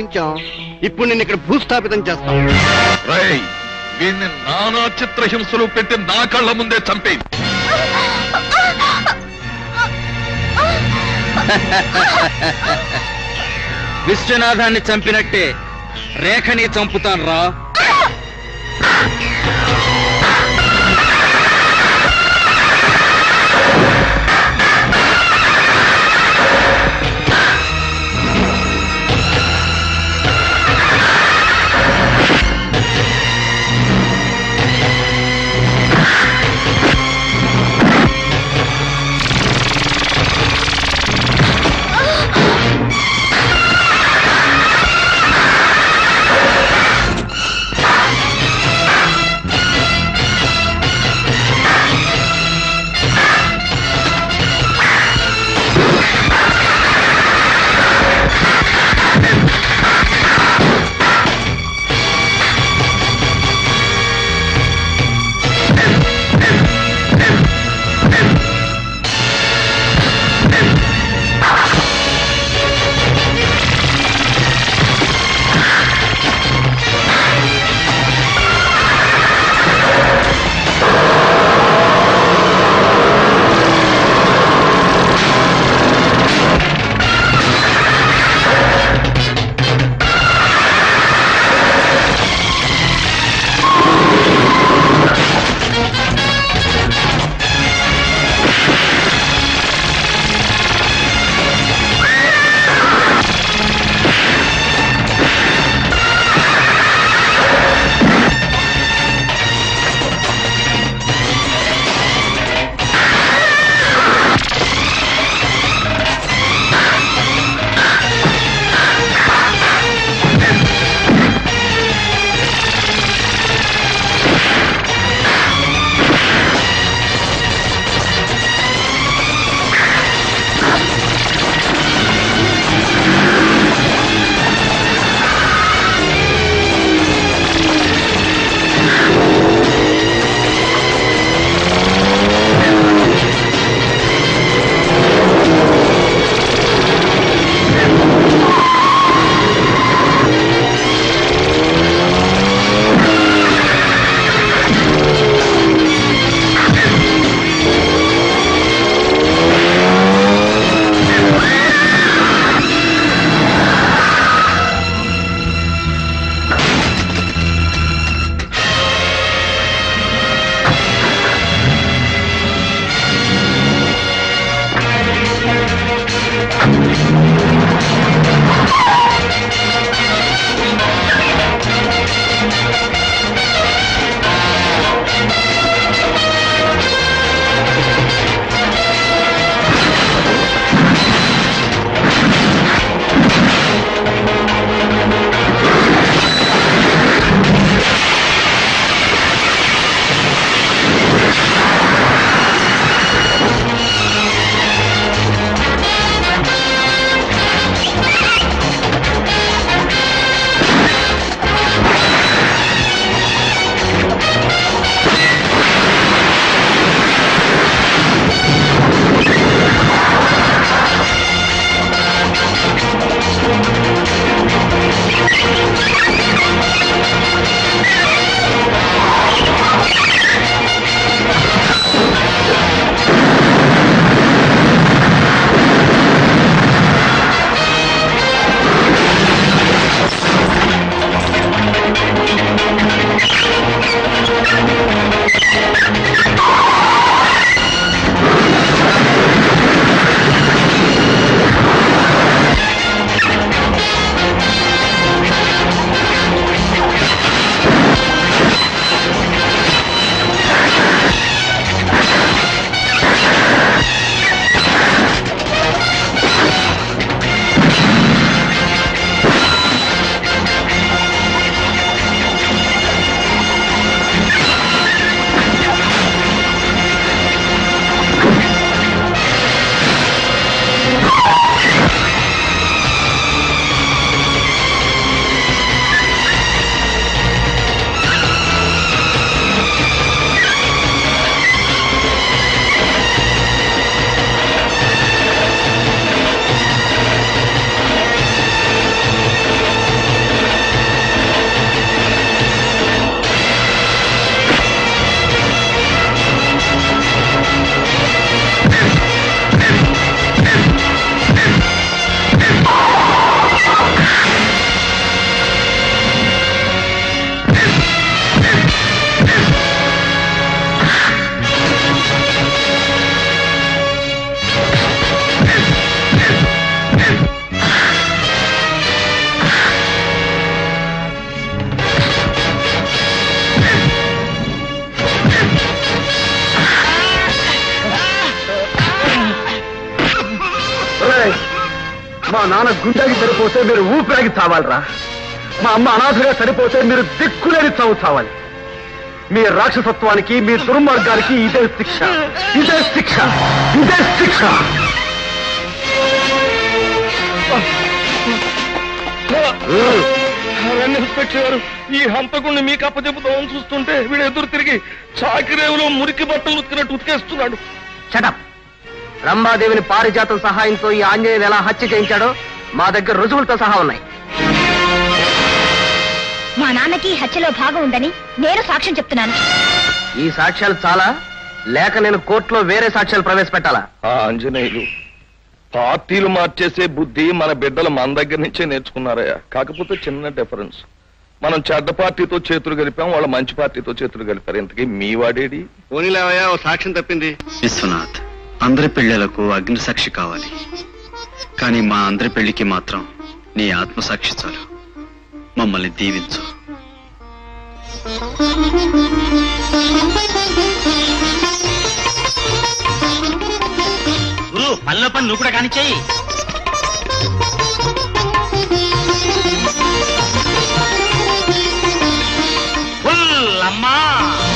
బంధించాం. ఇప్పుడు నేను ఇక్కడ భూస్థాపితం చేస్తాం. వీన్ని నానా చిత్రహింసలు పెట్టి నా కళ్ళ ముందే చంపే. విశ్వనాథాన్ని చంపినట్టే రేఖని చంపుతాను రా. మా నాన్న గుండెకి సరిపోతే మీరు ఊపిరాగి చావాలరా. మా అమ్మ అనాథగా సరిపోతే మీరు దిక్కులేని చావు చావాలి. మీ రాక్షసత్వానికి, మీ దుర్మార్గానికి ఇదే శిక్ష, ఇదే శిక్ష, ఇదే శిక్ష. ఇన్స్పెక్టర్ గారు, ఈ హంతకుణ్ణి మీకు అప్పచెబుతామని చూస్తుంటే వీడు ఎదురు తిరిగి చాకిరేవులో మురికి బట్టలు ఉతికినట్టు ఉతికేస్తున్నాడు. షటప్. రంభాదేవిని పారిజాతం సహాయంతో ఈ ఆంజనేయులు ఎలా హత్య చేయించాడో మా దగ్గర రుజువులతో సహా ఉన్నాయి. మా నాన్నకి హత్యలో భాగం ఉందని నేను సాక్ష్యం చెప్తున్నాను. ఈ సాక్ష్యాలు చాలా, లేక నేను కోర్టులో వేరే సాక్ష్యాలు ప్రవేశపెట్టాలా? ఆ ఆంజనేయులు పార్టీలు మార్చేసే బుద్ధి మన బిడ్డలు మన దగ్గర నుంచే నేర్చుకున్నారయ్యా. కాకపోతే చిన్న డిఫరెన్స్. మనం చెడ్డ పార్టీతో చేతులు కలిపాం, వాళ్ళ మంచి పార్టీతో చేతులు కలిపారు. ఇంతకీ మీ వాడేడి? పోనీలేవయ్యా, ఓ సాక్ష్యం తప్పింది. విశ్వనాథ్, అందరి పెళ్లిళ్లకు అగ్ని సాక్షి కావాలి, కానీ మా అందరి పెళ్లికి మాత్రం నీ ఆత్మసాక్షి చాలు. మమ్మల్ని దీవించు. పనిలో పని నువ్వు కూడా కానిచ్చేయి. అమ్మా